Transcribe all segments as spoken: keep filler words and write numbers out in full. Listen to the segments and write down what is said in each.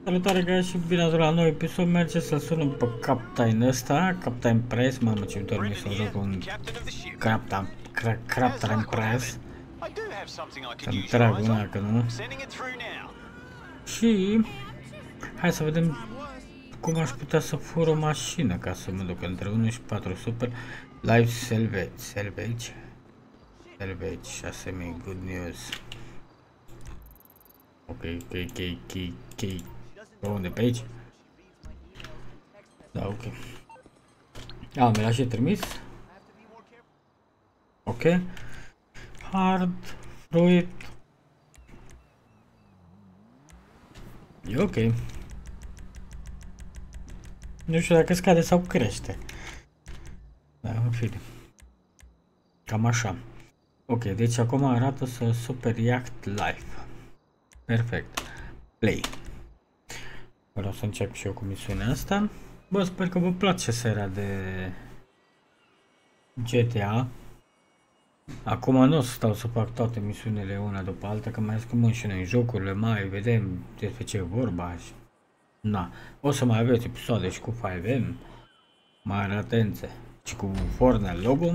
Salutare, guys, și bine ați venit la nou episod. Merge să sunăm pe Captain ăsta, Captain Press. Mamă, ce doar mi să joc un Captain Captain Press. Să-mi trag una, că nu. Și hai să vedem cum aș putea să fur o mașină ca să mă duc între unu și patru super. Live salvage, salvage, salvage, șase mii, good news. Ok, ok, ok, ok, ok. Pe unde? Pe aici? Da, ok. A, mi l-a și trimis. Ok. Hard, fruit. E ok. Nu știu dacă scade sau crește. Da, în fine. Cam așa. Ok, deci acum arată să Super Yacht Live. Perfect. Play. Vreau să încep și eu cu misiunea asta. Bă, sper că vă place seria de G T A. Acum nu o să stau să fac toate misiunile una după alta, că mai schimbăm și noi jocurile, mai vedem despre ce e vorba și... Na, o să mai aveți episoade și cu cinci M, mai atenție, și cu Fortnite logo.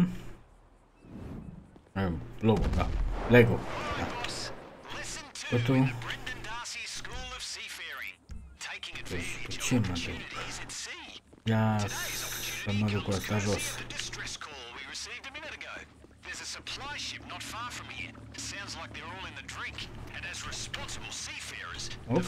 Eh, logo, da, Lego, da. Totul. Deci, ce mă duc? Ia să mă duc cu asta jos. Ok.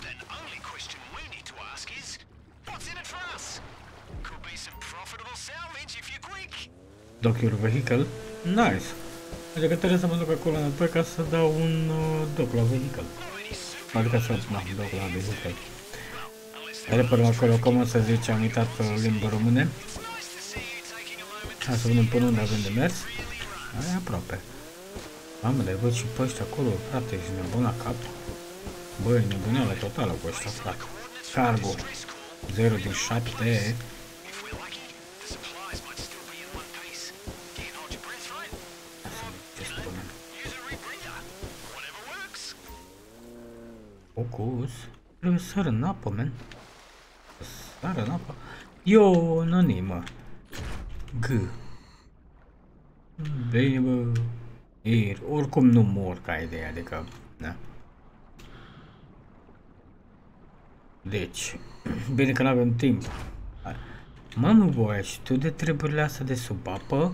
Dock your vehicle? Nice. Adică trebuie să mă duc acolo înapoi ca să dau un uh, dock la vehicle. Adică să dau un dock la vehicle. Repărăm acolo, cum o să zice, am uitat limba române. Hai să vedem până unde avem de mers. Aia e aproape. Mamă, le văd și pe ăștia acolo, frate, ești nebun la cap. Băi, nebuneală totală cu ăștia, frate. Cargo zero din șapte. Focus. Trebuie să sar în apă, man. Sară în apă. Eu, nani, mă. G. Bine, bă. Ir. Oricum nu mor ca idee, adică, da. Deci, bine că nu avem timp. Mamă, băi, și tu de treburile astea de sub apă?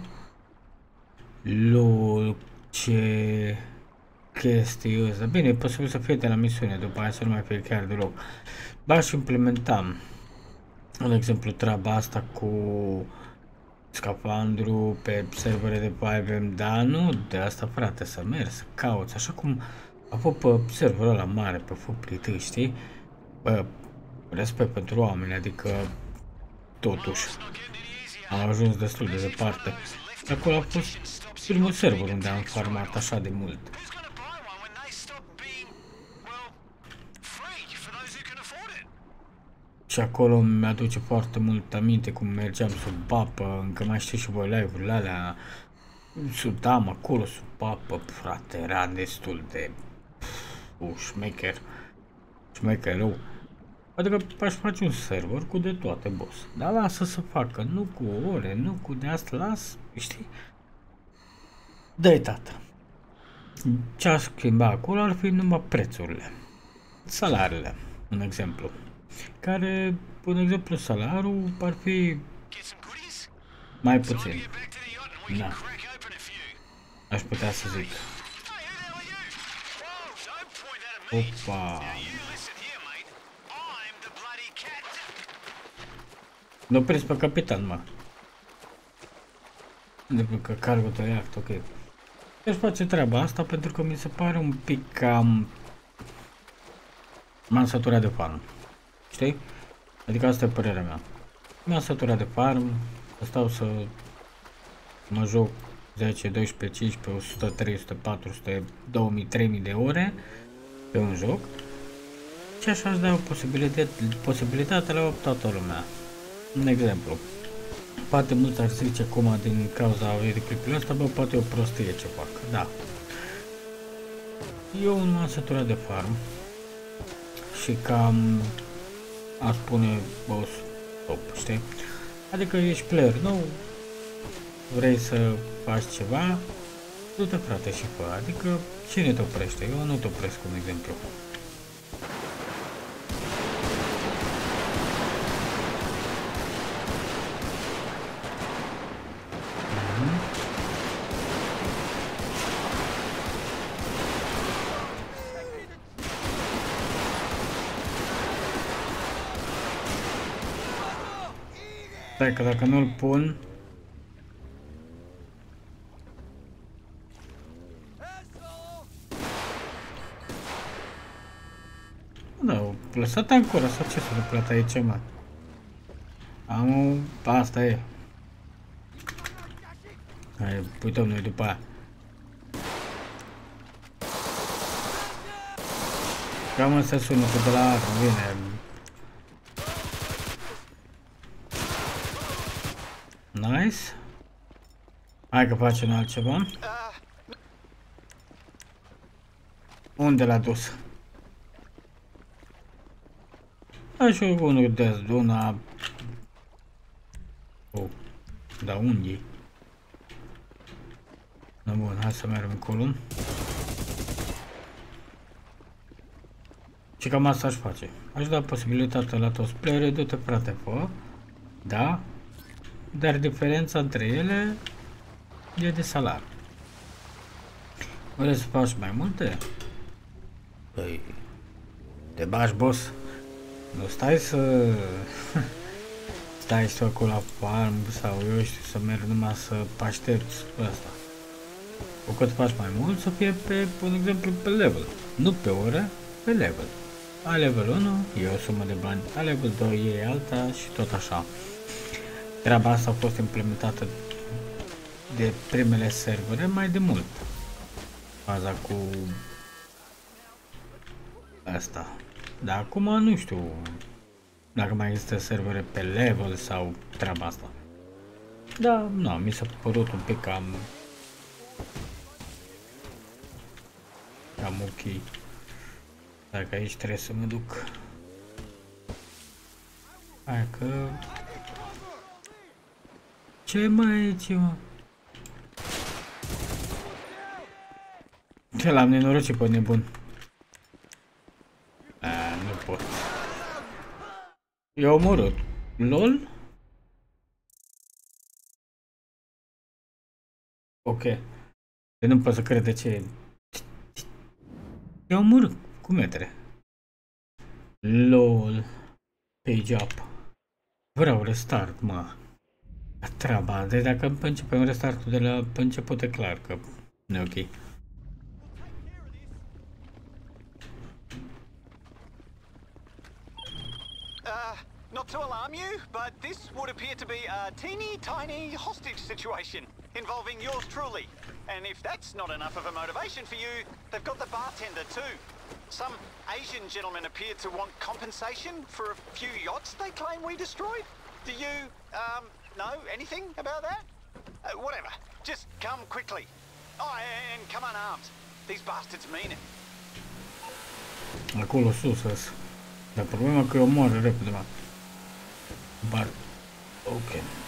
Lol, ce chestii ăsta. Bine, e posibil să fie de la misiune, după aia să nu mai fie chiar deloc. V-aș implementa, un exemplu, treaba asta cu scafandru pe servere de cinci M, dar nu de asta, frate, să mergi, să cauți, așa cum a fost pe serverul ăla mare, pe F P T, știi? Bă, respect pentru oameni, adică totuși am ajuns destul de departe. Acolo a fost primul server unde am farmat așa de mult. Și acolo mi-aduce foarte mult aminte cum mergeam sub apă, încă mai știu și voi live-urile alea, sudam acolo sub apă, frate, era destul de uh, șmecher, șmecher rău. Adică aș face un server cu de toate, boss, dar lasă să facă, nu cu ore, nu cu de asta, las, știi? Dă-i, tată. Ce aș schimba acolo ar fi numai prețurile, salariile, un exemplu. Care, un exemplu, salariul ar fi mai puțin. Da. Aș putea să zic. Opa. Nu prins pe capitan, mă. De că cargo de react, ok. Aș face treaba asta pentru că mi se pare un pic cam... M-am săturat de farm. Știi? Adică asta e părerea mea. Mi-am săturat de farm, să stau să mă joc zece, doisprezece, cincisprezece, o sută, trei sute, patru sute, două mii, trei mii de ore pe un joc. Și așa îți dau posibilitate, posibilitatea la toată lumea. Un exemplu. Poate mulți ar zice acum din cauza videoclipului ăsta, bă, poate e o prostie ce fac. Da. Eu m-am săturat de farm. și cam, aș spune, boss top, știi? Adică ești player nou, vrei să faci ceva, du-te frate și fă, adică cine te oprește? Eu nu te opresc, un exemplu. Stai că dacă nu-l pun... Da, lăsat ancora sau ce s-a întâmplat aici, mă? Am... Asta e. Hai, uităm noi după aia. Cam asta sună că de la armă vine. Nice. Hai că facem altceva. Unde l-a dus? Așa unul de una. Oh, da unde? Da, bun, hai să mergem încolo. Și cam asta aș face. Aș da posibilitatea la toți playerii, du-te frate, fă. Da? Dar diferența între ele e de salariu. Vrei să faci mai multe? Păi, te bagi, boss. Nu stai să... stai să acolo la farm sau eu știu să merg numai să aștepți pe asta. Cu cât faci mai mult să fie pe, un exemplu, pe level. Nu pe ore, pe level. A level unu e o sumă de bani, a level doi e alta și tot așa. Treaba asta a fost implementată de primele servere mai de mult. Faza cu asta. Dar acum nu știu dacă mai există servere pe level sau treaba asta. Da, nu, mi s-a părut un pic cam cam ok. Dacă aici trebuie să mă duc. Hai că... Ce mai e aici, mă? Ce l-am nenorocit pe nebun. A, nu pot. I-a omorât. LOL? Ok. Eu nu pot să cred de ce... I-a omorât cu metre. LOL. Page up. Vreau restart, mă. Treaba, deci dacă începem restartul de la început e clar că nu e ok. Uh, not to alarm you, but this would appear to be a teeny tiny hostage situation involving yours truly. And if that's not enough of a motivation for you, they've got the bartender too. Some Asian gentleman appeared to want compensation for a few yachts they claim we destroyed. Do you, um, know anything about that? Uh, whatever. Just come quickly. Oh, and come unarmed. These bastards mean it. Acolo sus, sus. Dar problema că eu mor repede, mă. Bar. Ok.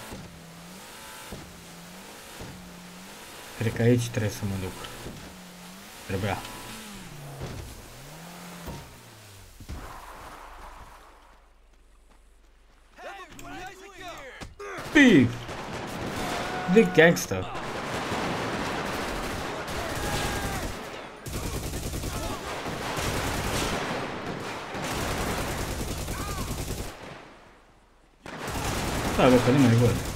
Cred că aici trebuie să mă duc. Trebuia. Beef! The gangster. Da, bă, că nu mai văd.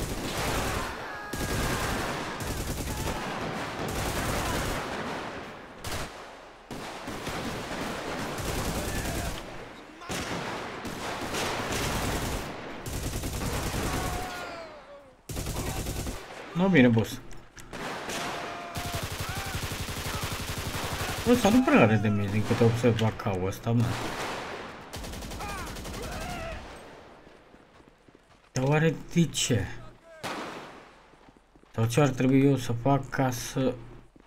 Nu bine, boss. Ăsta nu prea are de mine din câte observ acau ăsta, mă. Dar oare de ce? Sau ce ar trebui eu să fac ca să...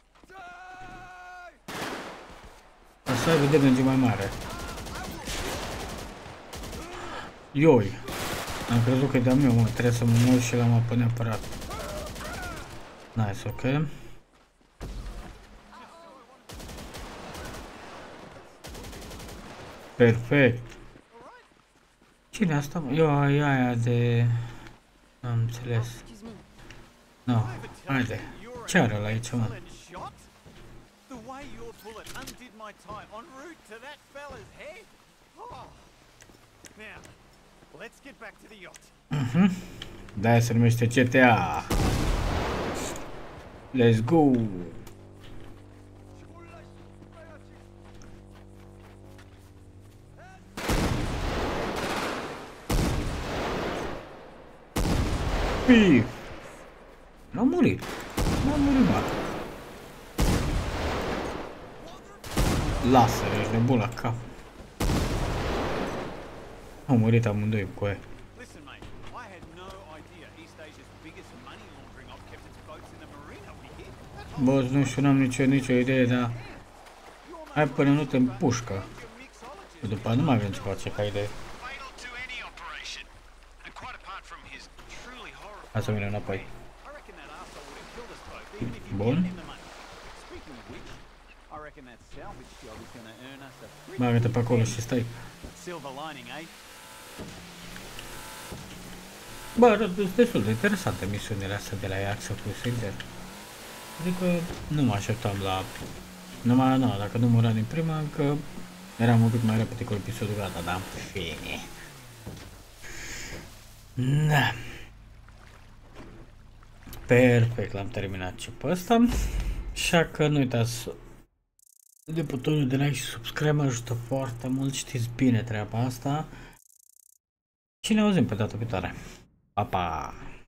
Ca să aibă damage mai mare? Ioi. Am crezut că e de-a meu, mă, trebuie să mă mă și la mapă neapărat. Nice, ok. Perfect. Cine asta, mă? Eu, e aia de... Am înțeles. No, haide. Ce are ăla aici, mă? Mhm. De-aia se numește G T A. Let's go! Pif! N-a murit. N-a murit, bă. Lasă, ești nebun la cap. Au murit amândoi cu aia. Boss, nu știu, n-am nicio, nicio idee, dar... Hai până nu te împușcă. După aia nu mai avem ce face ca idee. Hai să mergem înapoi. Bun. Bagă-te pe acolo și stai. Bă, sunt destul de interesante misiunile astea de la Ajax, să fiu sincer. Adică nu mă așteptam la... Numai, nu, dacă nu murea din prima, încă eram un pic mai repede cu episodul gata, dar în fine. Da. Perfect, l-am terminat și pe ăsta. Așa că nu uitați de butonul de like și subscribe, mă ajută foarte mult, știți bine treaba asta. Și ne auzim pe data viitoare. Pa, pa!